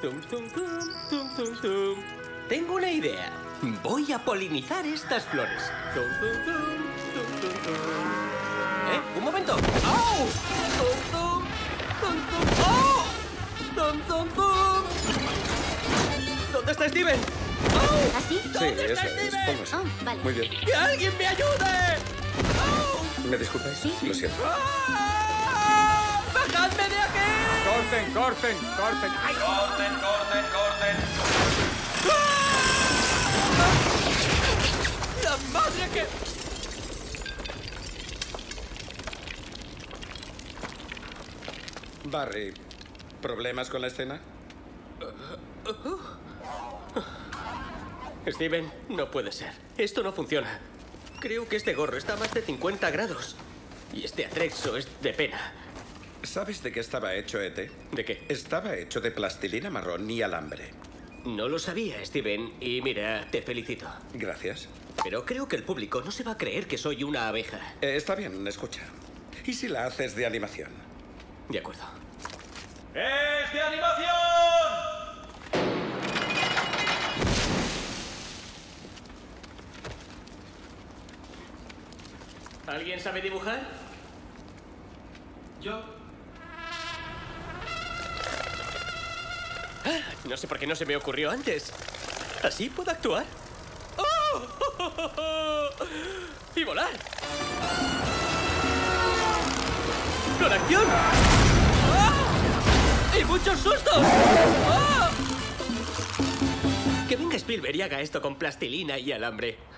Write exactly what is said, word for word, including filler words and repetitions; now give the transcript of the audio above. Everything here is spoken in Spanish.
Tum, tum, tum, tum, tum, tum. Tengo una idea. Voy a polinizar estas flores. Tum, tum, tum, tum, tum, tum. ¿Eh? ¡Un momento! ¡Au! ¡Tum, tum! ¡Tum, tum! ¡Oh! ¡Tum, tum, tum! ¿Dónde está Steven? ¡Oh! ¿Así? Sí, ¿Dónde eso está es. Steven? Póngase. Oh, vale. Muy bien. ¡Que alguien me ayude! ¡Oh! ¿Me disculpáis? Sí. Lo siento. ¡Ah! ¡Bajadme de aquí! ¡Corten, corten, corten! ¡Ay! ¡Corten, corten, corten! ¡La madre que... Barry, ¿problemas con la escena? Steven, no puede ser. Esto no funciona. Creo que este gorro está a más de cincuenta grados. Y este atrexo es de pena. ¿Sabes de qué estaba hecho, E T? ¿De qué? Estaba hecho de plastilina marrón y alambre. No lo sabía, Steven. Y mira, te felicito. Gracias. Pero creo que el público no se va a creer que soy una abeja. Eh, está bien, escucha. ¿Y si la haces de animación? De acuerdo. ¡Es de animación! ¿Alguien sabe dibujar? Yo. Ah, no sé por qué no se me ocurrió antes. ¿Así puedo actuar? ¡Oh! ¡Y volar! ¡Con acción! ¡Ah! ¡Y muchos sustos! ¡Ah! Que venga Spielberg y haga esto con plastilina y alambre.